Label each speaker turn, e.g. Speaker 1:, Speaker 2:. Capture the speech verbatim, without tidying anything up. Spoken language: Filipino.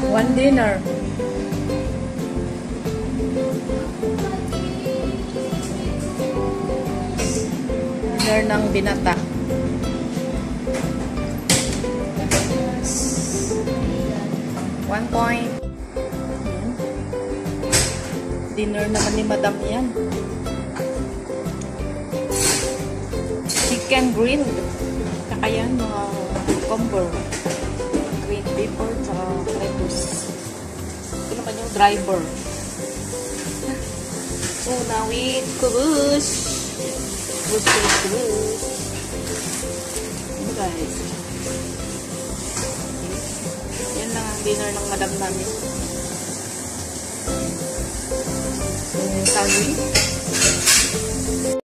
Speaker 1: One dinner. Dinner ng binata. One point. Dinner naman ni Madam yan. Chicken grilled. Tsaka yan, mga cucumber. Green pepper, tsaka lettuce. Ito naman yung driver. Una with kubush. Kubush, kubush, kubush. Ano guys? Yan lang ang dinner ng Madam namin. Sorry.